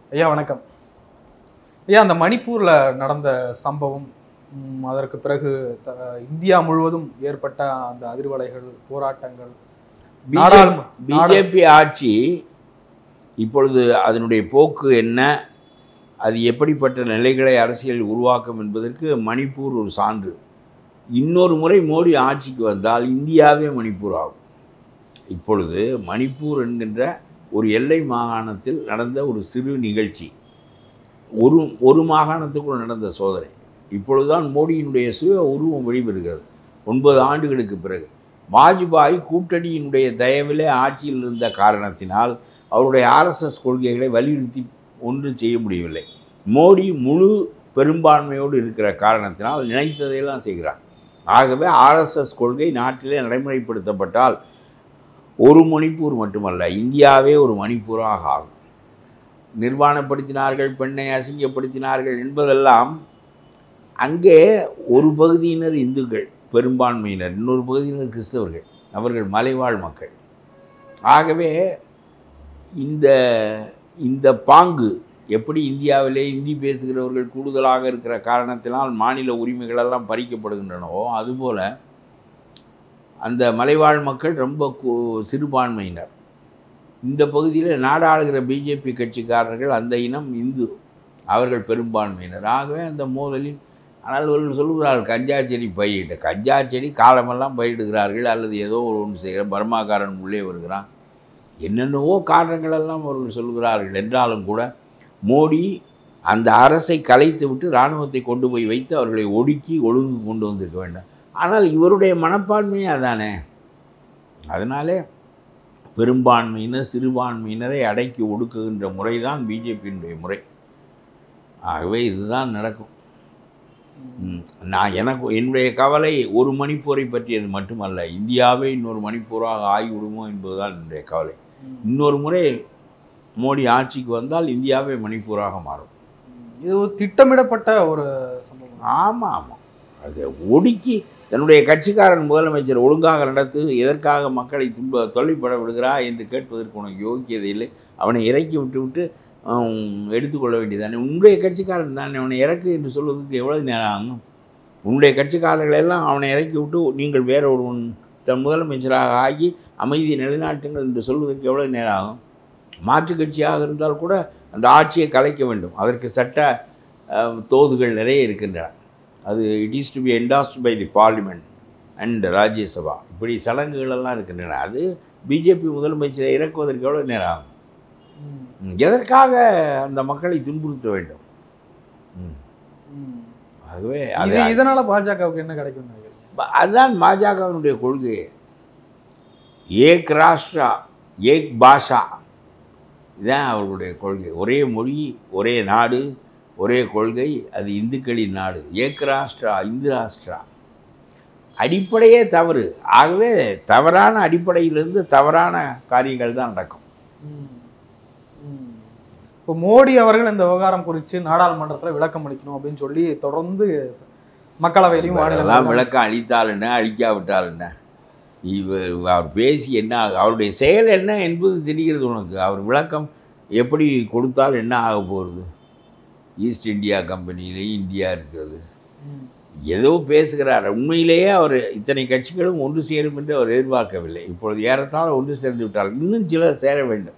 ஐயா வணக்கம். ஐயா, அந்த மணிப்பூரில் நடந்த சம்பவம், அதற்கு பிறகு இந்தியா முழுவதும் ஏற்பட்ட அந்த அதிர்வலைகள், போராட்டங்கள், பிஜேபி ஆட்சி இப்பொழுது அதனுடைய போக்கு என்ன, அது எப்படிப்பட்ட நிலைகளை அரசியல் உருவாக்கும் என்பதற்கு மணிப்பூர் ஒரு சான்று. இன்னொரு முறை மோடி ஆட்சிக்கு வந்தால் இந்தியாவே மணிப்பூர் ஆகும். இப்பொழுது மணிப்பூர் என்கின்ற ஒரு எல்லை மாகாணத்தில் நடந்த ஒரு சிறு நிகழ்ச்சி, ஒரு மாகாணத்துக்குள் நடந்த சோதனை. இப்பொழுதுதான் மோடியினுடைய சுய உருவம் வெளிவருகிறது 9 ஆண்டுகளுக்கு பிறகு. வாஜ்பாய் கூட்டணியினுடைய தயவிலே ஆட்சியில் இருந்த காரணத்தினால் அவருடைய ஆர்எஸ்எஸ் கொள்கைகளை வலியுறுத்தி ஒன்றும் செய்ய முடியவில்லை. மோடி முழு பெரும்பான்மையோடு இருக்கிற காரணத்தினால் நினைத்ததையெல்லாம் செய்கிறார். ஆகவே ஆர்எஸ்எஸ் கொள்கை நாட்டிலே நடைமுறைப்படுத்தப்பட்டால் ஒரு மணிப்பூர் மட்டுமல்ல, இந்தியாவே ஒரு மணிப்பூராக ஆகும். நிர்வாணப்படுத்தினார்கள், பெண்ணை அசிங்கப்படுத்தினார்கள் என்பதெல்லாம் அங்கே ஒரு பகுதியினர் இந்துக்கள் பெரும்பான்மையினர், இன்னொரு பகுதியினர் கிறிஸ்தவர்கள், அவர்கள் மலைவாழ் மக்கள். ஆகவே இந்த பாங்கு எப்படி இந்தியாவிலே இந்தி பேசுகிறவர்கள் கூடுதலாக இருக்கிற காரணத்தினால் மாநில உரிமைகளெல்லாம் பறிக்கப்படுகின்றனவோ, அதுபோல் அந்த மலைவாழ் மக்கள் ரொம்ப சிறுபான்மையினர். இந்த பகுதியில் நாடாளுகிற பிஜேபி கட்சிக்காரர்கள் அந்த இனம் இந்து, அவர்கள் பெரும்பான்மையினர். ஆகவே அந்த மோதலில், ஆனால் அவர்கள் சொல்லுகிறார்கள் கஞ்சா செடி பயிரிட்டு, கஞ்சா செடி காலமெல்லாம் பயிரிடுகிறார்கள், அல்லது ஏதோ ஒன்று செய்கிற பர்மாக்காரன் உள்ளே வருகிறான், என்னென்னவோ காரணங்களெல்லாம் அவர்கள் சொல்கிறார்கள். என்றாலும் கூட மோடி அந்த அரசை கலைத்து விட்டு இராணுவத்தை கொண்டு போய் வைத்து அவர்களை ஒடுக்கி ஒழுங்கு கொண்டு வந்திருக்க வேண்டும். ஆனால் இவருடைய மனப்பான்மையே அதானே. அதனாலே பெரும்பான்மையினர் சிறுபான்மையினரை அடக்கி ஒடுக்குகின்ற முறை தான் பிஜேபியினுடைய முறை. ஆகவே இதுதான் நடக்கும். என்னுடைய கவலை ஒரு மணிப்பூரை பற்றியது மட்டுமல்ல, இந்தியாவே இன்னொரு மணிப்பூராக ஆகிவிடுமோ என்பதுதான் என்னுடைய கவலை. இன்னொரு முறை மோடி ஆட்சிக்கு வந்தால் இந்தியாவே மணிப்பூராக மாறும். இது ஒரு திட்டமிடப்பட்ட ஒரு சம்பவம். ஆமாம் ஆமாம், அது ஒடுக்கி தன்னுடைய கட்சிக்காரன் முதலமைச்சர் ஒழுங்காக நடத்து, எதற்காக மக்களை தொல்லைப்பட விடுகிறா என்று கேட்பதற்கு உனக்கு யோக்கியதை இல்லை. அவனை இறக்கி விட்டு எடுத்துக்கொள்ள வேண்டியதானே. உன்னுடைய கட்சிக்காரன் தானே, அவனை இறக்கு என்று சொல்வதற்கு எவ்வளோ நேரம் ஆகும்? உன்னுடைய கட்சிக்காரர்களெல்லாம் அவனை இறக்கி விட்டு நீங்கள் வேற ஒருவன் தன் முதலமைச்சராக ஆகி அமைதியை நிலைநாட்டுங்கள் என்று சொல்வதற்கு எவ்வளோ நேரம் ஆகும்? மாற்றுக் கட்சியாக இருந்தால் கூட அந்த ஆட்சியை கலைக்க வேண்டும். அதற்கு சட்ட தோதுகள் நிறைய இருக்கின்றன. அது it is to be endorsed by the parliament and Rajya Sabha, இப்படி சடங்குகளெல்லாம் இருக்கின்றன. அது பிஜேபி முதலமைச்சரை இறக்குவதற்கு எவ்வளோ நேரம் ஆகும்? எதற்காக அந்த மக்களை துன்புறுத்த வேண்டும்? ஆகவே இதனால் பாஜகவுக்கு என்ன கிடைக்கும்? அதுதான் பாஜகவினுடைய கொள்கை. ஏக் ராஷ்டிரா ஏக் பாஷா, இதுதான் அவர்களுடைய கொள்கை. ஒரே மொழி, ஒரே நாடு, ஒரே கொள்கை, அது இந்துக்களின் நாடு. ஏக் ராஷ்டிரா, இந்து ராஷ்டிரா அடிப்படையே தவறு. ஆகவே தவறான அடிப்படையிலிருந்து தவறான காரியங்கள் தான் நடக்கும். இப்போ மோடி அவர்கள் இந்த விவகாரம் குறித்து நாடாளுமன்றத்தில் விளக்கம் அளிக்கணும் அப்படின்னு சொல்லி தொடர்ந்து மக்களவையிலையும் மாநிலம் விளக்கம் அளித்தால் என்ன, அளிக்காவிட்டால் என்ன, அவர் பேசி என்ன, அவருடைய செயல் என்ன என்பது தெரிகிறது உனக்கு. அவர் விளக்கம் எப்படி கொடுத்தால் என்ன ஆக போகிறது? ஈஸ்ட் இந்தியா கம்பெனியிலே இந்தியா இருக்கிறது, ஏதோ பேசுகிறார். உண்மையிலேயே அவர் இத்தனை கட்சிகளும் ஒன்று சேரும் என்று அவர் எதிர்பார்க்கவில்லை. இப்பொழுது ஏறத்தாழ ஒன்று சேர்ந்து விட்டார். இன்னும் சிலர் சேர வேண்டும்.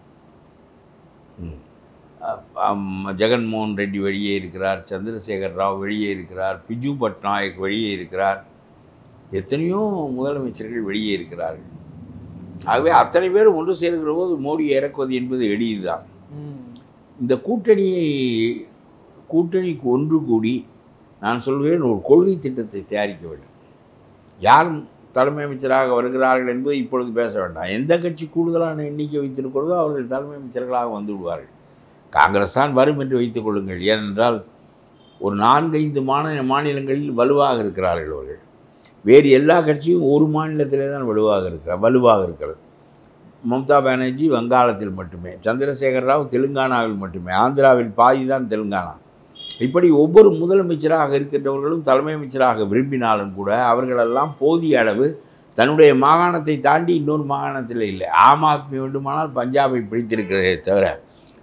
ஜெகன்மோகன் ரெட்டி வெளியே இருக்கிறார், சந்திரசேகர் ராவ் வெளியே இருக்கிறார், பிஜு பட்நாயக் வெளியே இருக்கிறார், எத்தனையோ முதலமைச்சர்கள் வெளியே இருக்கிறார்கள். ஆகவே அத்தனை பேரும் ஒன்று சேர்கிற போது மோடி இறக்குவது என்பது எளிதுதான். இந்த கூட்டணிக்கு ஒன்று கூடி நான் சொல்வேன், ஒரு கொள்கை திட்டத்தை தயாரிக்க வேண்டும். யார் தலைமை அமைச்சராக வருகிறார்கள் என்பது இப்பொழுது பேச வேண்டாம். எந்த கட்சி கூடுதலான எண்ணிக்கை வைத்திருக்கிறதோ அவர்கள் தலைமை அமைச்சர்களாக வந்து விடுவார்கள். காங்கிரஸ் தான் வரும் என்று வைத்துக் கொள்ளுங்கள். ஏனென்றால் ஒரு 4-5 மாநிலங்களில் வலுவாக இருக்கிறார்கள் அவர்கள். வேறு எல்லா கட்சியும் ஒரு மாநிலத்திலே தான் வலுவாக இருக்கிறது. மம்தா பானர்ஜி வங்காளத்தில் மட்டுமே, சந்திரசேகர் ராவ் தெலுங்கானாவில் மட்டுமே, ஆந்திராவில் பாதி தான் தெலுங்கானா. இப்படி ஒவ்வொரு முதலமைச்சராக இருக்கின்றவர்களும் தலைமை அமைச்சராக விரும்பினாலும் கூட அவர்களெல்லாம் போதிய அளவு தன்னுடைய மாகாணத்தை தாண்டி இன்னொரு மாகாணத்தில் இல்லை. ஆம் ஆத்மி வேண்டுமானால் பஞ்சாபை பிடித்திருக்கிறதே தவிர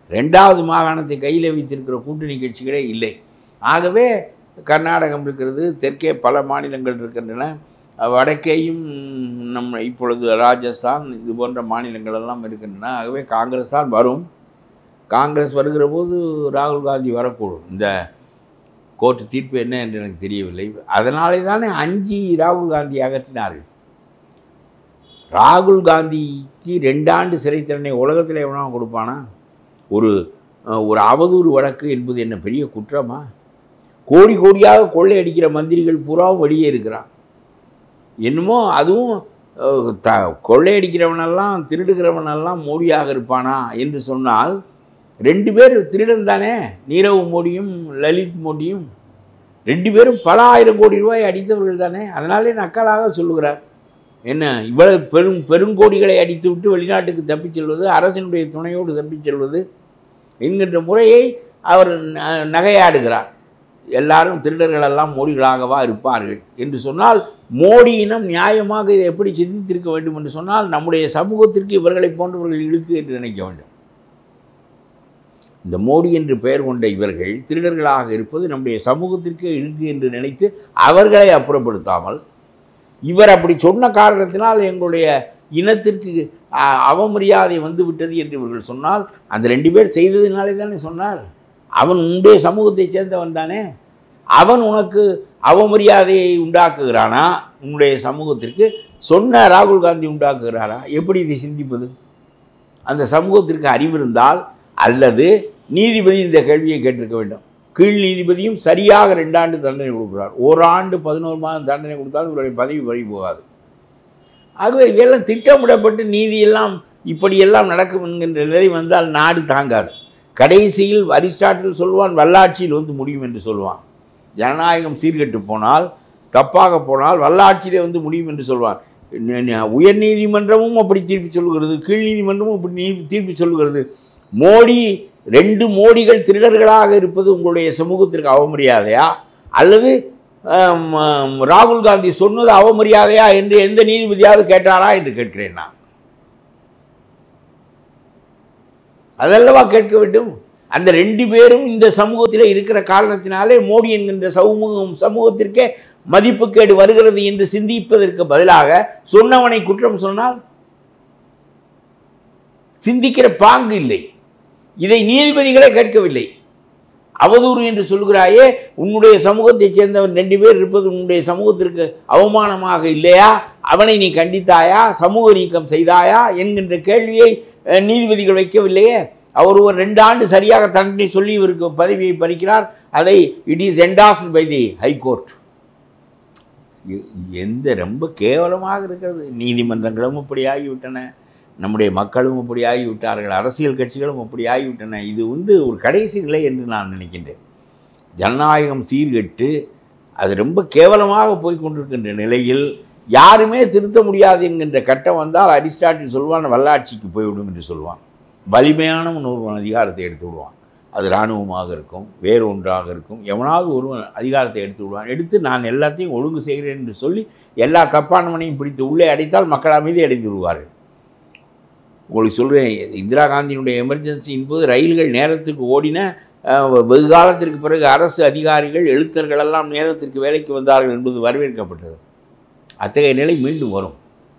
ரெண்டாவது மாகாணத்தை கையில் வைத்திருக்கிற கூட்டணி கட்சிகளே இல்லை. ஆகவே கர்நாடகம் இருக்கிறது, தெற்கே பல மாநிலங்கள் இருக்கின்றன, வடக்கேயும் நம்ம இப்பொழுது ராஜஸ்தான் இது போன்ற மாநிலங்கள் எல்லாம் இருக்கின்றன. ஆகவே காங்கிரஸ் தான் வரும். காங்கிரஸ் வருகிற போது ராகுல் காந்தி வரக்கூடும். இந்த கோர்ட்டு தீர்ப்பு என்ன என்று எனக்கு தெரியவில்லை. அதனாலே தானே 5 ராகுல் காந்தி அகற்றினார்கள். ராகுல் காந்திக்கு 2 ஆண்டு சிறை தண்டனை உலகத்தில் எவனா கொடுப்பானா? ஒரு அவதூறு வழக்கு என்பது என்ன பெரிய குற்றமா? கோடி கோடியாக கொள்ளையடிக்கிற மந்திரிகள் பூரா வெளியே இருக்கிறான். என்னமோ அதுவும் கொள்ளையடிக்கிறவனெல்லாம் திருடுகிறவனெல்லாம் மோடியாக இருப்பானா என்று சொன்னால் 2 பேர் திருடன் தானே, நீரவ் மோடியும் லலித் மோடியும் 2 பேரும் பல ஆயிரம் கோடி ரூபாய் அடித்தவர்கள் தானே. அதனாலே நக்கலாக சொல்லுகிறார். என்ன இவ்வளவு பெருங்கோடிகளை அடித்து விட்டு வெளிநாட்டுக்கு தப்பிச் செல்வது, அரசினுடைய துணையோடு தப்பிச் செல்வது என்கின்ற முறையை அவர் நகையாடுகிறார். எல்லாரும் திருடர்களெல்லாம் மோடிகளாகவா இருப்பார்கள் என்று சொன்னால், மோடியினம் நியாயமாக இதை எப்படி சிந்தித்திருக்க வேண்டும் என்று சொன்னால், நம்முடைய சமூகத்திற்கு இவர்களை போன்றவர்கள் இழுக்கு என்று நினைக்க வேண்டும். இந்த மோடி என்று பெயர் கொண்ட இவர்கள் திருடர்களாக இருப்பது நம்முடைய சமூகத்திற்கு இழுக்கு என்று நினைத்து அவர்களை அப்புறப்படுத்தாமல், இவர் அப்படி சொன்ன காரணத்தினால் எங்களுடைய இனத்திற்கு அவமரியாதை வந்துவிட்டது என்று இவர்கள் சொன்னால், அந்த 2 பேர் செய்ததினாலே தானே சொன்னார். அவன் உன்னுடைய சமூகத்தை சேர்ந்தவன் தானே. அவன் உனக்கு அவமரியாதையை உண்டாக்குகிறானா? உன்னுடைய சமூகத்திற்கு சொன்ன ராகுல் காந்தி உண்டாக்குகிறாரா? எப்படி இதை சிந்திப்பது? அந்த சமூகத்திற்கு அறிவு இருந்தால், அல்லது நீதிபதி இந்த கேள்வியை கேட்டிருக்க வேண்டும். கீழ் நீதிபதியும் சரியாக 2 ஆண்டு தண்டனை கொடுக்கிறார். 1 ஆண்டு 11 மாதம் தண்டனை கொடுத்தாலும் இவருடைய பதவி வழி போகாது. ஆகவே இதெல்லாம் திட்டமிடப்பட்டு நீதியெல்லாம் இப்படியெல்லாம் நடக்கும் என்கின்ற நிலை வந்தால் நாடு தாங்காது. கடைசியில் அரிஸ்டாட்டில் சொல்வான், வல்லாட்சியில் வந்து முடியும் என்று சொல்வான். ஜனநாயகம் சீர்கெட்டு போனால், தப்பாக போனால் வல்லாட்சியிலே வந்து முடியும் என்று சொல்வான். உயர் நீதிமன்றமும் அப்படி தீர்ப்பு சொல்லுகிறது, கீழ் நீதிமன்றமும் அப்படி தீர்ப்பு சொல்லுகிறது. மோடி 2 மோடிகள் திருடர்களாக இருப்பது உங்களுடைய சமூகத்திற்கு அவமரியாதையா, அல்லது ராகுல் காந்தி சொன்னது அவமரியாதையா என்று எந்த நீதிபதியாவது கேட்டாரா என்று கேட்கிறேன் நான். அதல்லவா கேட்க வேண்டும். அந்த 2 பேரும் இந்த சமூகத்தில் இருக்கிற காரணத்தினாலே மோடி என்கின்ற சமூகத்திற்கே மதிப்புக்கேடு வருகிறது என்று சிந்திப்பதற்கு பதிலாக சொன்னவனை குற்றம் சொன்னால் சிந்திக்கிற பாங்கு இல்லை. இதை நீதிபதிகளே கேட்கவில்லை. அவதூறு என்று சொல்கிறாயே, உன்னுடைய சமூகத்தைச் சேர்ந்தவன் 2 பேர் இருப்பது உன்னுடைய சமூகத்திற்கு அவமானமாக இல்லையா? அவனை நீ கண்டித்தாயா? சமூக நீக்கம் செய்தாயா என்கின்ற கேள்வியை நீதிபதிகள் வைக்கவில்லையே. அவர் ஒரு 2 ஆண்டு சரியாக தண்டனை சொல்லி இவருக்கு பதவியை பறிக்கிறார். அதை it is endorsed by the high court. எந்த ரொம்ப கேவலமாக இருக்கிறது. நீதிமன்றங்களும் இப்படி ஆகிவிட்டன, நம்முடைய மக்களும் இப்படி ஆகிவிட்டார்கள், அரசியல் கட்சிகளும் இப்படி ஆகிவிட்டன. இது ஒரு கடைசி நிலை என்று நான் நினைக்கின்றேன். ஜனநாயகம் சீர்கெட்டு அது ரொம்ப கேவலமாக போய்கொண்டிருக்கின்ற நிலையில் யாருமே திருத்த முடியாது என்கின்ற கட்டம் வந்தால் அரிஸ்டாட்டில் சொல்வான், வல்லாட்சிக்கு போய்விடும் என்று சொல்வான். வலிமையான ஒருவன் அதிகாரத்தை எடுத்து விடுவான். அது இராணுவமாக இருக்கும், வேறு ஒன்றாக இருக்கும். எவனாவது ஒருவன் அதிகாரத்தை எடுத்து விடுவான். எடுத்து நான் எல்லாத்தையும் ஒழுங்கு செய்கிறேன் என்று சொல்லி எல்லா தப்பானவனையும் பிடித்து உள்ளே அடைத்தால் மக்கள் அமைதி அடைந்து விடுவார்கள். உங்களுக்கு சொல்கிறேன், இந்திரா காந்தியினுடைய எமர்ஜென்சியின் போது ரயில்கள் நேரத்திற்கு ஓடின. வெகு காலத்திற்கு பிறகு அரசு அதிகாரிகள், எழுத்தர்கள் எல்லாம் நேரத்திற்கு வேலைக்கு வந்தார்கள் என்பது வரவேற்கப்பட்டது. அத்தகைய நிலை மீண்டும் வரும்.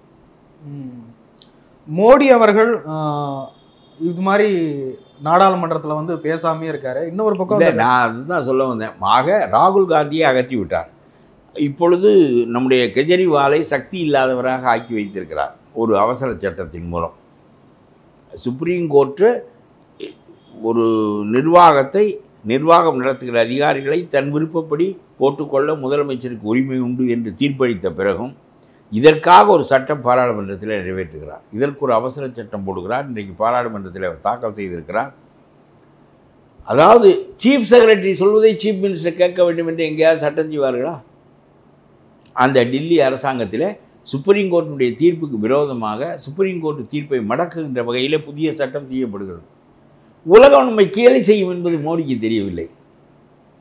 மோடி அவர்கள் இது மாதிரி நாடாளுமன்றத்தில் பேசாமே இருக்காரு. இன்னொரு பக்கம் நான் அதுதான் சொல்ல வந்தேன். ராகுல் காந்தியை அகற்றி விட்டார். இப்பொழுது நம்முடைய கெஜ்ரிவாலை சக்தி இல்லாதவராக ஆக்கி வைத்திருக்கிறார் ஒரு அவசர சட்டத்தின் மூலம். சுப்ரீம் கோர்ட்டு ஒரு நிர்வாகம் நடத்துகிற அதிகாரிகளை தன் விருப்பப்படி போட்டுக்கொள்ள முதலமைச்சருக்கு உரிமை உண்டு என்று தீர்ப்பளித்த பிறகும் இதற்காக ஒரு சட்டம் பாராளுமன்றத்தில் நிறைவேற்றுகிறார். இதற்கு ஒரு அவசர சட்டம் போடுகிறார். இன்றைக்கு பாராளுமன்றத்தில் தாக்கல் செய்திருக்கிறார். அதாவது சீஃப் செக்ரட்டரி சொல்வதை சீஃப் மினிஸ்டர் கேட்க வேண்டும் என்று எங்கேயாவது சட்டம் செய்வார்களா? அந்த டில்லி அரசாங்கத்தில் சுப்ரீம் கோர்ட்டுடைய தீர்ப்புக்கு விரோதமாக சுப்ரீம் கோர்ட்டு தீர்ப்பை மடக்குகின்ற வகையில் புதிய சட்டம் செய்யப்படுகிறது. உலகம் நம்மை கேலி செய்யும் என்பது மோடிக்கு தெரியவில்லை.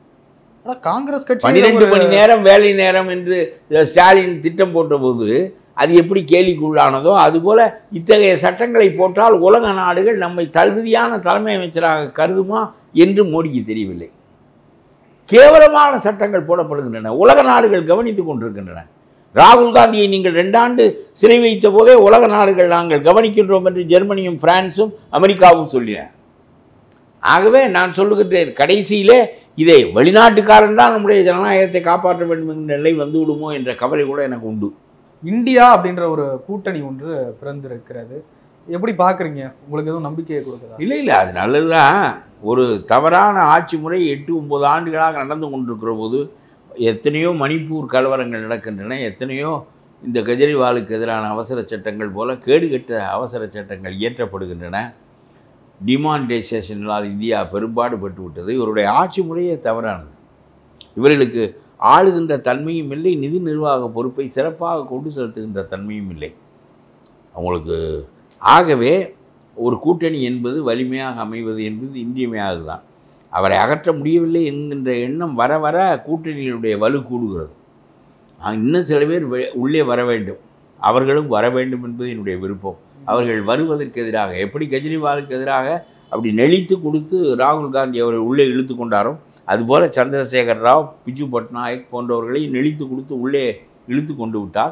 காங்கிரஸ் கட்சி 12 மணி நேரம் வேலை நேரம் என்று ஸ்டாலின் திட்டம் போட்டபோது அது எப்படி கேலிக்குள்ளானதோ அதுபோல் இத்தகைய சட்டங்களை போட்டால் உலக நாடுகள் நம்மை தகுதியான தலைமை அமைச்சராக கருதுமா என்று மோடிக்கு தெரியவில்லை. கேவலமான சட்டங்கள் போடப்படுகின்றன, உலக நாடுகள் கவனித்துக் கொண்டிருக்கின்றன. ராகுல் காந்தியை நீங்கள் 2 ஆண்டு சிறை வைத்த போதே உலக நாடுகள் நாங்கள் கவனிக்கின்றோம் என்று ஜெர்மனியும் பிரான்ஸும் அமெரிக்காவும் சொல்லின. ஆகவே நான் சொல்லுகின்றேன், கடைசியிலே இதை வெளிநாட்டுக்காரன் தான் நம்முடைய ஜனநாயகத்தை காப்பாற்ற வேண்டும் என்ற நிலை வந்து விடுமோ என்ற கவலை கூட எனக்கு உண்டு. இந்தியா அப்படின்ற ஒரு கூட்டணி ஒன்று பிறந்திருக்கிறது, எப்படி பார்க்குறீங்க? உங்களுக்கு எதுவும் நம்பிக்கையை கொடுக்குதா? இல்லை இல்லை, அது நல்லதுதான். ஒரு தவறான ஆட்சி முறை 8-9 ஆண்டுகளாக நடந்து கொண்டிருக்கிற போது எத்தனையோ மணிப்பூர் கலவரங்கள் நடக்கின்றன, எத்தனையோ இந்த கெஜ்ரிவாலுக்கு எதிரான அவசர சட்டங்கள் போல கேடுகட்ட அவசர சட்டங்கள் இயற்றப்படுகின்றன. டிமானிட்டைசேஷனால் இந்தியா பெரும்பாடுபட்டு விட்டது. இவருடைய ஆட்சி முறையே தவறானது. இவர்களுக்கு ஆளுகின்ற தன்மையும் இல்லை, நிதி நிர்வாக பொறுப்பை சிறப்பாக கொண்டு செலுத்துகின்ற தன்மையும் இல்லை அவங்களுக்கு. ஆகவே ஒரு கூட்டணி என்பது வலிமையாக அமைவது என்பது இன்றியமையாது தான். அவரை அகற்ற முடியவில்லை என்கின்ற எண்ணம் வர வர கூட்டணியினுடைய வலு கூடுகிறது. இன்னும் சில பேர் உள்ளே வர வேண்டும், அவர்களும் வர வேண்டும் என்பது என்னுடைய விருப்பம். அவர்கள் வருவதற்கு எதிராக எப்படி கெஜ்ரிவாலுக்கு எதிராக அப்படி நெளித்து கொடுத்து ராகுல் காந்தி அவர்கள் உள்ளே இழுத்து கொண்டாரோ, அதுபோல் சந்திரசேகர் ராவ், பிஜு பட்நாயக் போன்றவர்களை நெளித்து கொடுத்து உள்ளே இழுத்து கொண்டு விட்டார்.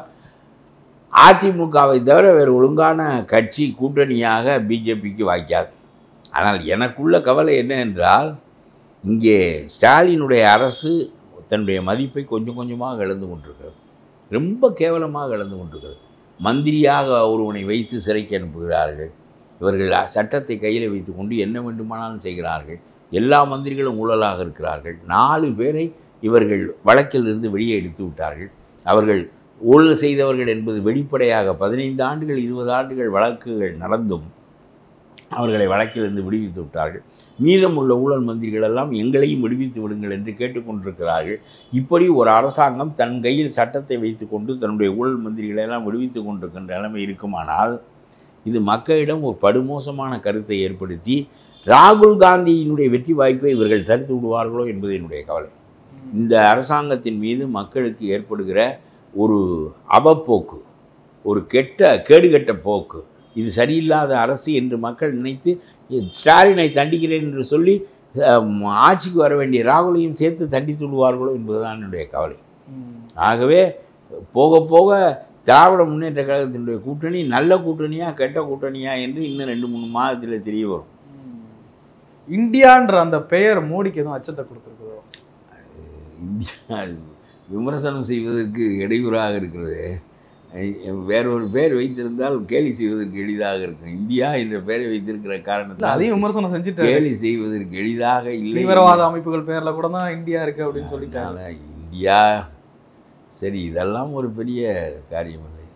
அதிமுகவை தவிர வேறு ஒழுங்கான கட்சி கூட்டணியாக பிஜேபிக்கு வாய்க்காது. ஆனால் எனக்குள்ள கவலை என்ன என்றால், இங்கே ஸ்டாலினுடைய அரசு தன்னுடைய மதிப்பை கொஞ்சம் கொஞ்சமாக இழந்து கொண்டிருக்கிறது, ரொம்ப கேவலமாக இழந்து கொண்டிருக்கிறது. மந்திரியாக ஒருவனை வைத்து சிறைக்கு அனுப்புகிறார்கள். இவர்கள் சட்டத்தை கையில் வைத்து கொண்டு என்ன வேண்டுமானாலும் செய்கிறார்கள். எல்லா மந்திரிகளும் ஊழலாக இருக்கிறார்கள். 4 பேரை இவர்கள் வழக்கிலிருந்து வெளியே எடுத்து விட்டார்கள். அவர்கள் ஊழல் செய்தவர்கள் என்பது வெளிப்படையாக 15 ஆண்டுகள் 20 ஆண்டுகள் வழக்குகள் நடந்தும் அவர்களை வழக்கிலிருந்து விடுவித்து விட்டார்கள். மீதமுள்ள ஊழல் மந்திரிகள் எல்லாம் எங்களையும் விடுவித்து விடுங்கள் என்று கேட்டுக்கொண்டிருக்கிறார்கள். இப்படி ஒரு அரசாங்கம் தன் கையில் சட்டத்தை வைத்து கொண்டு தன்னுடைய ஊழல் மந்திரிகளை எல்லாம் விடுவித்து கொண்டிருக்கின்ற நிலைமை இருக்குமானால், இது மக்களிடம் ஒரு படுமோசமான கருத்தை ஏற்படுத்தி ராகுல் காந்தியினுடைய வெற்றி வாய்ப்பை இவர்கள் தடுத்து விடுவார்களோ என்பது என்னுடைய கவலை. இந்த அரசாங்கத்தின் மீது மக்களுக்கு ஏற்படுகிற ஒரு அவப்போக்கு, ஒரு கேடுகட்ட போக்கு, இது சரியில்லாத அரசு என்று மக்கள் நினைத்து ஸ்டாலினை தண்டிக்கிறேன் என்று சொல்லி ஆட்சிக்கு வர வேண்டிய ராகுலையும் சேர்த்து தண்டித்து விடுவார்களோ என்பதுதான் என்னுடைய கவலை. ஆகவே போக போக திராவிட முன்னேற்ற கழகத்தினுடைய கூட்டணி நல்ல கூட்டணியா கெட்ட கூட்டணியா என்று இன்னும் 2-3 மாதத்தில் தெரிய வரும். இந்தியான்ற அந்த பெயர் மோடிக்கு எதுவும் அச்சத்தை கொடுத்துருக்குதோ? இந்தியா விமர்சனம் செய்வதற்கு இடையூறாக இருக்கிறது. வேறொரு பேர் வைத்திருந்தால் கேலி செய்வதற்கு எளிதாக இருக்கும். இந்தியா என்ற பெயரை வைத்திருக்கிற காரணத்தில் அதையும் விமர்சனம் செஞ்சுட்டு கேலி செய்வதற்கு எளிதாக இல்லை. தீவிரவாத அமைப்புகள் பேர்ல கூட தான் இந்தியா இருக்கு அப்படின்னு சொல்லிட்டாங்க. இந்தியா சரி, இதெல்லாம் ஒரு பெரிய காரியம் இல்லை.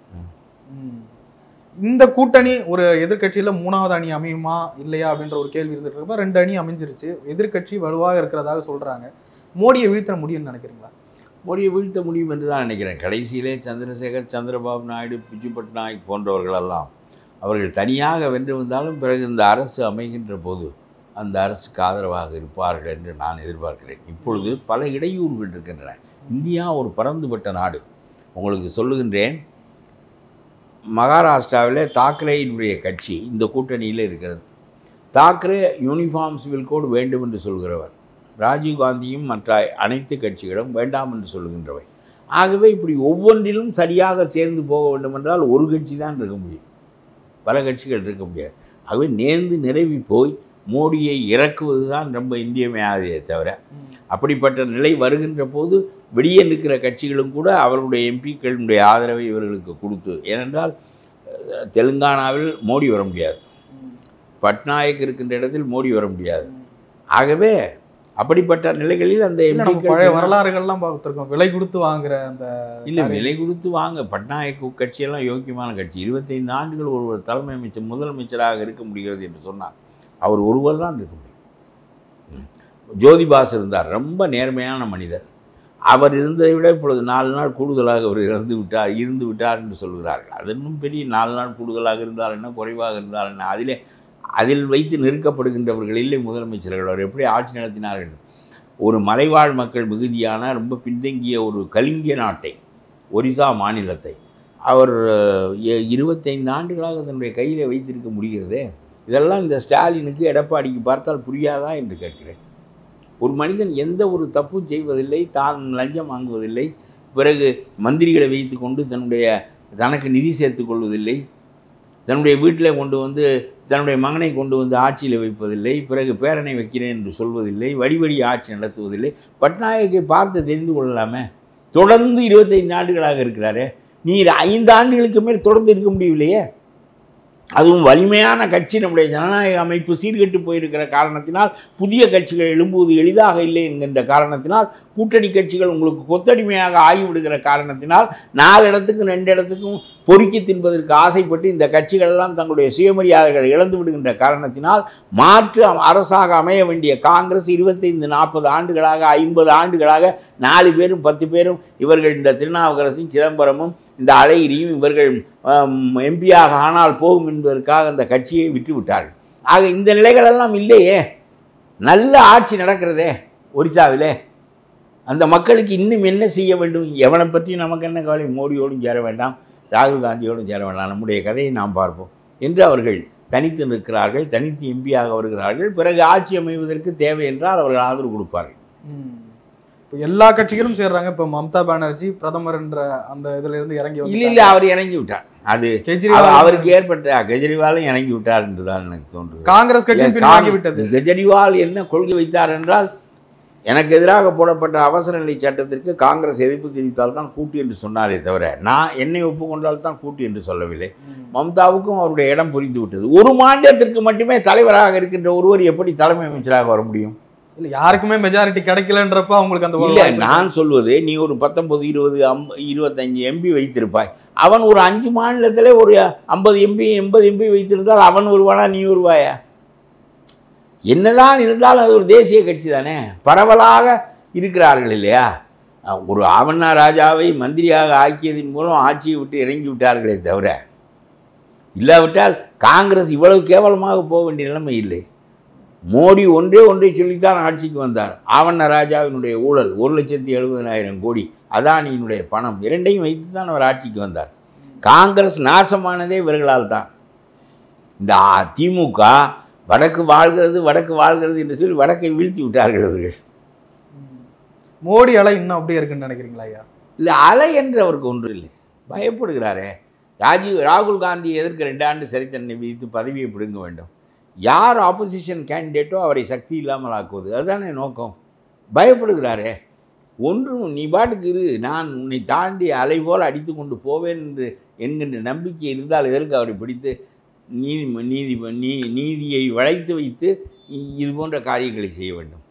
இந்த கூட்டணி ஒரு எதிர்கட்சியில் 3வது அணி அமையுமா இல்லையா அப்படின்ற ஒரு கேள்வி இருந்துட்டு இருக்கப்ப 2 அணி அமைஞ்சிருச்சு. எதிர்கட்சி வலுவாக இருக்கிறதாக சொல்றாங்க. மோடியை வீழ்த்த முடியும்னு நினைக்கிறீங்களா? மோடியை வீழ்த்த முடியும் என்று தான் நினைக்கிறேன். கடைசியிலே சந்திரசேகர், சந்திரபாபு நாயுடு, பிஜு பட்நாயக் போன்றவர்களெல்லாம் அவர்கள் தனியாக வென்று வந்தாலும் பிறகு இந்த அரசு அமைகின்ற போது அந்த அரசுக்கு ஆதரவாக இருப்பார்கள் என்று நான் எதிர்பார்க்கிறேன். இப்பொழுது பல இடையூறுகள் இருக்கின்றன. இந்தியா ஒரு பரந்துபட்ட நாடு. உங்களுக்கு சொல்லுகின்றேன், மகாராஷ்டிராவில் தாக்கரேயினுடைய கட்சி இந்த கூட்டணியில் இருக்கிறது. தாக்கரே யூனிஃபார்ம் சிவில் கோடு வேண்டும் என்று சொல்கிறவர், ராஜீவ்காந்தியும் மற்ற அனைத்து கட்சிகளும் வேண்டாம் என்று சொல்லுகின்றவை. ஆகவே இப்படி ஒவ்வொன்றிலும் சரியாக சேர்ந்து போக வேண்டும் என்றால் ஒரு கட்சி தான் இருக்க முடியும், பல கட்சிகள் இருக்க முடியாது. ஆகவே நேர்ந்து நிறைவி போய் மோடியை இறக்குவது தான் ரொம்ப இன்றியமையாதே தவிர, அப்படிப்பட்ட நிலை வருகின்ற போது வெளியே நிற்கிற கட்சிகளும் கூட அவர்களுடைய எம்பிக்களுடைய ஆதரவை இவர்களுக்கு கொடுத்து, ஏனென்றால் தெலுங்கானாவில் மோடி வர முடியாது, பட்நாயக் இருக்கின்ற இடத்தில் மோடி வர முடியாது. ஆகவே அப்படிப்பட்ட நிலைகளில் அந்த பழைய வரலாறுகள்லாம் பார்த்துருக்கோம், விலை கொடுத்து வாங்குற அந்த இல்லை, விலை கொடுத்து வாங்க பட்நாயக் கட்சியெல்லாம் யோக்கியமான கட்சி. 25 ஆண்டுகள் ஒருவர் தலைமை அமைச்சர் முதலமைச்சராக இருக்க முடிகிறது என்று சொன்னார். அவர் ஒருவர் தான் இருக்க முடியும். ஜோதிபாஸ் இருந்தார், ரொம்ப நேர்மையான மனிதர். அவர் இருந்ததை விட இப்பொழுது 4 நாள் கூடுதலாக அவர் இருந்து விட்டார் என்று சொல்கிறார்கள். அது இன்னும் பெரிய 4 நாள் கூடுதலாக இருந்தால் என்ன, குறைவாக இருந்தால் என்ன, அதில் வைத்து நிறுக்கப்படுகின்றவர்கள் இல்லை முதலமைச்சர்கள். அவர் எப்படி ஆட்சி நடத்தினார்கள்? ஒரு மலைவாழ் மக்கள் மிகுதியான ரொம்ப பின்தங்கிய ஒரு கலிங்க நாட்டை, ஒரிசா மாநிலத்தை அவர் 25 ஆண்டுகளாக தன்னுடைய கையில் வைத்திருக்க முடிகிறதே. இதெல்லாம் இந்த ஸ்டாலினுக்கு எடப்பாடிக்கு பார்த்தால் புரியாதா என்று கேட்கிறேன். ஒரு மனிதன் எந்த ஒரு தப்பும் செய்வதில்லை, தான் லஞ்சம் வாங்குவதில்லை, பிறகு மந்திரிகளை வைத்து கொண்டு தனக்கு நிதி சேர்த்து கொள்வதில்லை, தன்னுடைய வீட்டில் கொண்டு வந்து தன்னுடைய மகனை கொண்டு வந்து ஆட்சியில் வைப்பதில்லை, பிறகு பேரனை வைக்கிறேன் என்று சொல்வதில்லை, வடி ஆட்சி நடத்துவதில்லை. பட்நாயக்கை பார்த்து தெரிந்து கொள்ளலாமே. தொடர்ந்து 25 ஆண்டுகளாக இருக்கிறாரே. நீர் 5 ஆண்டுகளுக்கு மேல் தொடர்ந்து இருக்க முடியவில்லையே. அதுவும் வலிமையான கட்சி, நம்முடைய ஜனநாயக அமைப்பு சீர்கெட்டு போயிருக்கிற காரணத்தினால், புதிய கட்சிகள் எழும்புவது எளிதாக இல்லை என்கின்ற காரணத்தினால், கூட்டணி கட்சிகள் உங்களுக்கு கொத்தடிமையாக ஆகிவிடுகிற காரணத்தினால், 4 இடத்துக்கும் 2 இடத்துக்கும் பொறுக்கி தின்பதற்கு ஆசைப்பட்டு இந்த கட்சிகள் எல்லாம் தங்களுடைய சுயமரியாதைகளை இழந்து விடுகின்ற காரணத்தினால், மாற்று அரசாக அமைய வேண்டிய காங்கிரஸ் 25-40 ஆண்டுகளாக 50 ஆண்டுகளாக 4 பேரும் 10 பேரும் இவர்கள் இந்த திருநாவுக்கரசும் சிதம்பரமும் இந்த அழகிரியும் இவர்கள் எம்பியாக ஆனால் போகும் என்பதற்காக அந்த கட்சியை விட்டு விட்டார்கள். ஆக இந்த நிலைகளெல்லாம் இல்லையே. நல்ல ஆட்சி நடக்கிறதே ஒரிசாவிலே. அந்த மக்களுக்கு இன்னும் என்ன செய்ய வேண்டும்? எவனை பற்றி நமக்கு என்ன கவலை? மோடியோடும் சேர வேண்டாம், ராகுல் காந்தியோடும் சேர வேண்டாம், நம்முடைய கதையை நாம் பார்ப்போம் என்று அவர்கள் தனித்து நிற்கிறார்கள், தனித்து எம்பியாக வருகிறார்கள். பிறகு ஆட்சி அமைவதற்கு தேவை என்றால் அவர்கள் ஆதரவு கொடுப்பார்கள். இப்போ எல்லா கட்சிகளும் சேர்றாங்க. இப்போ மம்தா பானர்ஜி பிரதமர் என்ற அந்த இதுல இருந்து இறங்கி இல்லை அவர் இறங்கி விட்டார். அது கெஜ்ரிவால் அவருக்கு ஏற்பட்ட கெஜ்ரிவாலும் இறங்கி விட்டார் என்றுதான் எனக்கு தோன்றுது. காங்கிரஸ் கட்சி பின்வாங்கி விட்டது. கெஜ்ரிவால் என்ன கொள்கை வைத்தார் என்றால், எனக்கு எதிராக போடப்பட்ட அவசர நிலை சட்டத்திற்கு காங்கிரஸ் எதிர்ப்பு தெரிவித்தால் தான் கூட்டு என்று சொன்னாரே தவிர, நான் என்னை ஒப்புக்கொண்டால் தான் கூட்டு என்று சொல்லவில்லை. மம்தாவுக்கும் அவருடைய இடம் புரிந்து விட்டது. ஒரு மாநிலத்திற்கு மட்டுமே தலைவராக இருக்கின்ற ஒருவர் எப்படி தலைமை அமைச்சராக வர முடியும்? இல்லை, யாருக்குமே மெஜாரிட்டி கிடைக்கலன்றப்ப அவங்களுக்கு அந்த இல்லை, நான் சொல்வது, நீ ஒரு 19, 20, 25 எம்பி வைத்திருப்பாய். அவன் ஒரு 5 மாநிலத்தில் ஒரு 50 எம்பி 80 எம்பி வைத்திருந்தால் அவன் வருவானா, நீ வருவாயா? என்னதான் இருந்தாலும் அது ஒரு தேசிய கட்சி தானே, பரவலாக இருக்கிறார்கள் இல்லையா? ஒரு ஆவண்ணா ராஜாவை மந்திரியாக ஆக்கியதன் மூலம் ஆட்சியை விட்டு இறங்கி விட்டார்களே தவிர, இல்லாவிட்டால் காங்கிரஸ் இவ்வளவு கேவலமாக போக வேண்டிய நிலைமை இல்லை. மோடி ஒன்றை சொல்லித்தான் ஆட்சிக்கு வந்தார். ஆவண்ண ராஜாவினுடைய ஊழல் 1,70,000 கோடி, அதானியினுடைய பணம், இரண்டையும் வைத்து தான் அவர் ஆட்சிக்கு வந்தார். காங்கிரஸ் நாசமானதே இவர்களால் தான். இந்த திமுக வடக்கு வாழ்கிறது என்று சொல்லி வடக்கை வீழ்த்தி விட்டார்கள் அவர்கள். மோடி அலை இன்னும் அப்படியே இருக்குன்னு நினைக்கிறீங்களா ஐயா? இல்லை, அலை என்று அவருக்கு ஒன்று இல்லை. பயப்படுகிறாரே. ராகுல் காந்தி எதற்கு 2 ஆண்டு சிறை தண்டனை விதித்து பதவியை பிடுங்க வேண்டும்? யார் ஆப்போசிஷன் கேண்டிடேட்டோ அவரை சக்தி இல்லாமல் ஆக்குவது, அதுதானே நோக்கம். பயப்படுகிறாரே. ஒன்றும் நீ பாட்டுக்கு இரு, நான் உன்னை தாண்டி அலை போல் அடித்து கொண்டு போவேன் என்று என்கின்ற நம்பிக்கை இருந்தால் எதற்கு அவரை பிடித்து நீதியை வளைத்து வைத்து இது போன்ற காரியங்களை செய்ய வேண்டும்?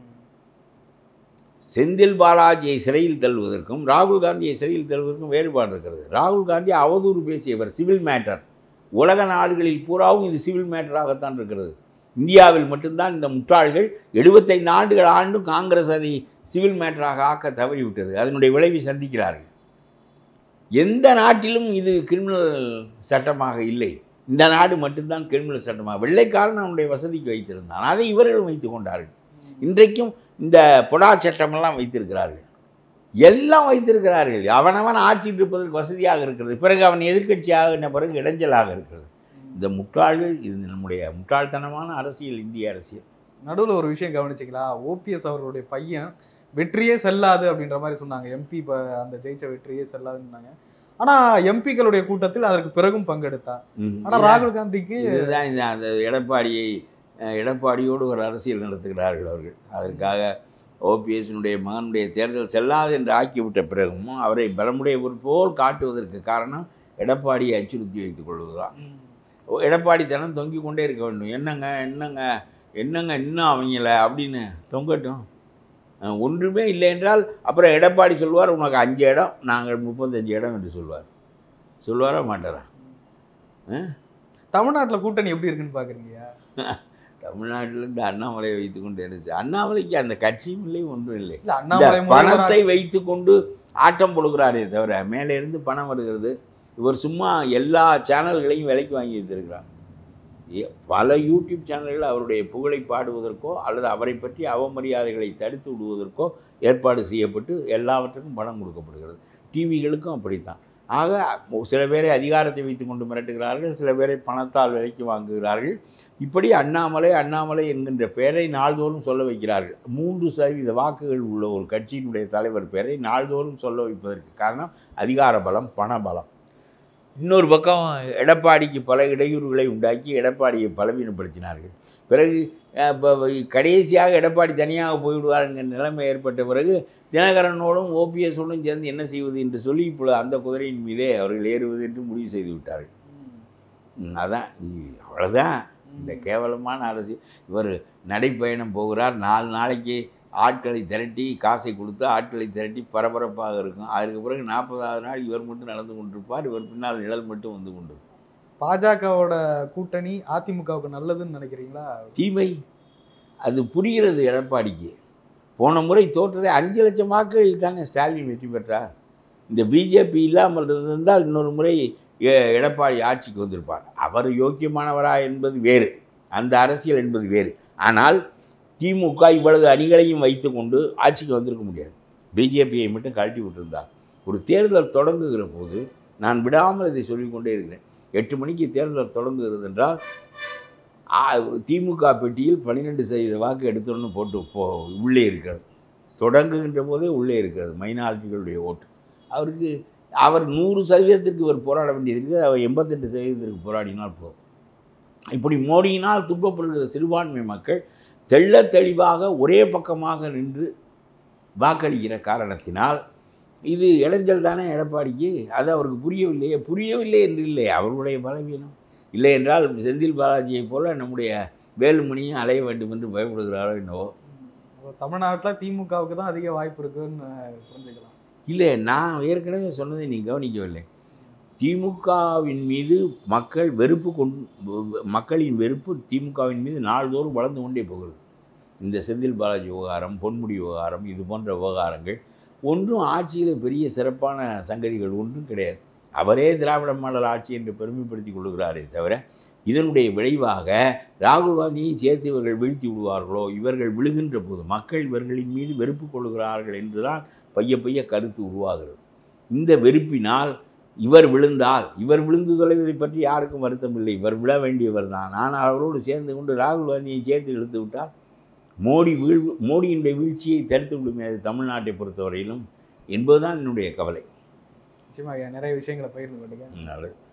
செந்தில் பாலாஜியை சிறையில் தள்ளுவதற்கும் ராகுல் காந்தியை சிறையில் தள்ளுவதற்கும் வேறுபாடு இருக்கிறது. ராகுல் காந்தி அவதூறு பேசியவர், சிவில் மேட்டர். உலக நாடுகளில் பூராவும் இது சிவில் மேட்டராகத்தான் இருக்கிறது. இந்தியாவில் மட்டும்தான் இந்த முட்டாள்கள் 75 ஆண்டுகள் ஆண்டும் காங்கிரஸ் அதை சிவில் மேட்டராக ஆக்க தவறிவிட்டது. அதனுடைய விளைவை சந்திக்கிறார்கள். எந்த நாட்டிலும் இது கிரிமினல் சட்டமாக இல்லை. இந்த நாடு மட்டும்தான் கிரிமினல் சட்டமாக வெள்ளைக்காரன் அவனுடைய வசதிக்கு வைத்திருந்தான். அதை இவர்களும் வைத்து கொண்டார்கள். இன்றைக்கும் இந்த பொடா சட்டமெல்லாம் வைத்திருக்கிறார்கள், எல்லாம் வைத்திருக்கிறார்கள். அவனவன் ஆட்சியில் இருப்பதற்கு வசதியாக இருக்கிறது. பிறகு அவன் எதிர்கட்சியாக பிறகு இடைஞ்சலாக இருக்கிறது. இந்த முட்டாள்கள், இது நம்முடைய முட்டாள்தனமான அரசியல், இந்திய அரசியல். நடுவில் ஒரு விஷயம் கவனிச்சிங்களா? ஓபிஎஸ் அவர்களுடைய பையன் வெற்றியே செல்லாது அப்படின்ற மாதிரி சொன்னாங்க. எம்பி இப்போ அந்த ஜெயிச்ச வெற்றியே செல்லாதுன்னாங்க. ஆனால் எம்பிக்களுடைய கூட்டத்தில் அதற்கு பிறகும் பங்கெடுத்தார். ஆனால் ராகுல் காந்திக்கு இதுதான் இந்த அந்த எடப்பாடியோடு ஒரு அரசியல் நடத்துகிறார்கள் அவர்கள். அதற்காக ஓபிஎஸ்னுடைய மகனுடைய தேர்தல் செல்லாது என்று ஆக்கிவிட்ட பிறகும் அவரை பலமுடையவர் போல் காட்டுவதற்கு காரணம் எடப்பாடியை அச்சுறுத்தி வைத்துக் கொள்வதுதான். எடப்பாடி தினம் தொங்கிக் கொண்டே இருக்க வேண்டும். என்னங்க இன்னும் அவங்கள அப்படின்னு தொங்கட்டும். ஒன்றுமே இல்லை என்றால் அப்புறம் எடப்பாடி சொல்வார், உனக்கு 5 இடம், நாங்கள் 35 இடம் என்று சொல்வாரா மாட்டாரா? தமிழ்நாட்டில் கூட்டணி எப்படி இருக்குன்னு பார்க்குறீங்க? தமிழ்நாட்டில் இந்த அண்ணாமலையை வைத்து கொண்டு இருந்துச்சு. அண்ணாமலைக்கு அந்த கட்சியும் இல்லை, ஒன்றும் இல்லை. பணத்தை வைத்து கொண்டு ஆட்டம் போடுகிறாரே தவிர மேலே இருந்து பணம் வருகிறது. இவர் சும்மா எல்லா சேனல்களையும் விலைக்கு வாங்கி வைத்திருக்கிறார். பல யூடியூப் சேனல்கள் அவருடைய புகழை பாடுவதற்கோ அல்லது அவரை பற்றி அவமரியாதைகளை தடுத்து விடுவதற்கோ ஏற்பாடு செய்யப்பட்டு எல்லாவற்றுக்கும் பணம் கொடுக்கப்படுகிறது. டிவிகளுக்கும் அப்படித்தான். ஆக சில பேரை அதிகாரத்தை வைத்து கொண்டு மிரட்டுகிறார்கள், சில பேரை பணத்தால் விலைக்கு வாங்குகிறார்கள். இப்படி அண்ணாமலை அண்ணாமலை என்கின்ற பெயரை நாள்தோறும் சொல்ல வைக்கிறார்கள். 3% வாக்குகள் உள்ள ஒரு கட்சியினுடைய தலைவர் பெயரை நாள்தோறும் சொல்ல வைப்பதற்கு காரணம் அதிகார பலம், பண பலம். இன்னொரு பக்கம் எடப்பாடிக்கு பல இடையூறுகளை உண்டாக்கி எடப்பாடியை பலவீனப்படுத்தினார்கள். பிறகு கடைசியாக எடப்பாடி தனியாக போய்விடுவார் என்கிற நிலைமை ஏற்பட்ட பிறகு தினகரனோடும் ஓபிஎஸோடும் சேர்ந்து என்ன செய்வது என்று சொல்லி இப்பொழுது அந்த குதிரையின் மீதே அவர்கள் ஏறுவது என்று முடிவு செய்து விட்டார்கள். அதான் அவ்வளோதான் இந்த கேவலமான அரசு. இவர் நடைப்பயணம் போகிறார், 4 நாளைக்கு ஆட்களை திரட்டி காசை கொடுத்து ஆட்களை திரட்டி பரபரப்பாக இருக்கும். அதற்கு பிறகு 40வது நாள் இவர் மட்டும் நடந்து கொண்டிருப்பார், இவர் பின்னால் நிழல் மட்டும் வந்து கொண்டு. பாஜகவோட கூட்டணி அதிமுகவுக்கு நல்லதுன்னு நினைக்கிறீங்களா? தீமை. அது புரிகிறது எடப்பாடிக்கு. போன முறை தோற்றதை 5 லட்சம் வாக்குகளில் தானே ஸ்டாலின் வெற்றி பெற்றார். இந்த பிஜேபி இல்லாமல் இருந்தால் இன்னொரு முறை எடப்பாடி ஆட்சிக்கு வந்திருப்பார். அவர் யோக்கியமானவரா என்பது வேறு, அந்த அரசியல் என்பது வேறு. ஆனால் திமுக இவ்வளவு அணிகளையும் வைத்து கொண்டு ஆட்சிக்கு வந்திருக்க முடியாது. பிஜேபியை மட்டும் கழட்டி விட்டிருந்தார். ஒரு தேர்தல் தொடங்குகிற போது நான் விடாமல் இதை சொல்லிக்கொண்டே இருக்கிறேன். 8 மணிக்கு தேர்தல் தொடங்குகிறது என்றால் திமுக பெட்டியில் 12% வாக்கு எடுத்தோன்னு போட்டு உள்ளே இருக்கிறது. தொடங்குகின்ற போதே உள்ளே இருக்கிறது மைனாரிட்டிகளுடைய ஓட்டு. அவர் 100% இவர் போராட வேண்டியது, அவர் 88% போராடினால் போதும். இப்படி மோடியினால் துன்பப்படுகிற சிறுபான்மை மக்கள் தெள்ள தெளிவாக ஒரே பக்கமாக நின்று வாக்களிக்கிற காரணத்தினால் இது இளைஞல் தானே எடப்பாடிக்கு. அது அவருக்கு புரியவில்லை என்று இல்லை, அவர்களுடைய பலவீனம். இல்லை என்றால் செந்தில் பாலாஜியை போல நம்முடைய வேலுமணியும் அலைய வேண்டும் என்று பயப்படுகிறாரோ என்னவோ. தமிழ்நாட்டில் திமுகவுக்கு தான் அதிக வாய்ப்பு இருக்குன்னு புரிஞ்சுக்கலாம். இல்லை, நான் ஏற்கனவே சொன்னதை நீ கவனிக்கவில்லை. திமுகவின் மீது மக்களின் வெறுப்பு திமுகவின் மீது நாள்தோறும் வளர்ந்து கொண்டே போகிறது. இந்த செந்தில் பாலாஜி விவகாரம், பொன்முடி விவகாரம், இது போன்ற விவகாரங்கள் ஒன்றும் ஆட்சியில் பெரிய சிறப்பான சங்கதிகள் ஒன்றும் கிடையாது. அவரே திராவிட மாடல் ஆட்சி என்று பெருமைப்படுத்தி கொள்கிறாரே தவிர இதனுடைய விளைவாக ராகுல் காந்தியை சேர்த்து இவர்கள் வீழ்த்தி விடுவார்களோ, இவர்கள் விழுகின்ற போது மக்கள் இவர்களின் மீது வெறுப்பு கொள்கிறார்கள் என்றுதான் பைய கருத்து உருவாகிறது. இந்த வெறுப்பினால் இவர் விழுந்து தொலைவதை பற்றி யாருக்கும் வருத்தம் இல்லை. இவர் விழ வேண்டியவர் தான். ஆனால் அவரோடு சேர்ந்து கொண்டு ராகுல் காந்தியை சேர்த்து இழுத்து விட்டால் மோடியினுடைய வீழ்ச்சியை தடுத்து விடுமே அது தமிழ்நாட்டை பொறுத்தவரையிலும் என்பதுதான் என்னுடைய கவலை. நிச்சயமாக நிறைய விஷயங்களை பகிர்ந்து கொண்டீங்க. நல்லது.